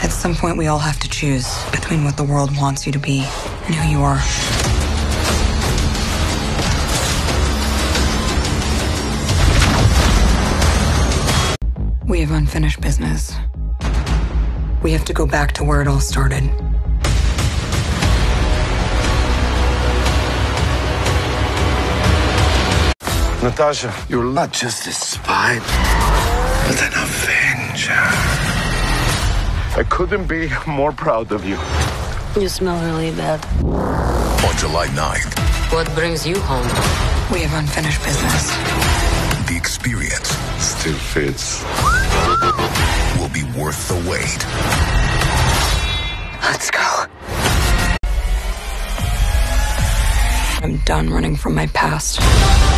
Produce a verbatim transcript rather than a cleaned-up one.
At some point, we all have to choose between what the world wants you to be and who you are. We have unfinished business. We have to go back to where it all started. Natasha, you're not just a spy, but an avenger. I couldn't be more proud of you. You smell really bad. On July ninth. What brings you home? We have unfinished business. The experience Still fits. will be worth the wait. Let's go. I'm done running from my past.